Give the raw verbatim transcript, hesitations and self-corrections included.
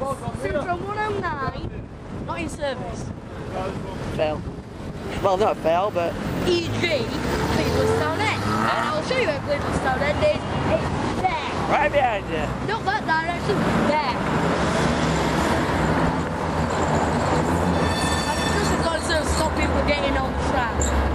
Supertram one oh nine, not in service. Fail. Well, not a fail, but... E G, Gleadless Townend. And I'll show you where Gleadless Townend is. It's there. Right behind you. Not that direction, there. And it's just a concern to stop people getting on the track.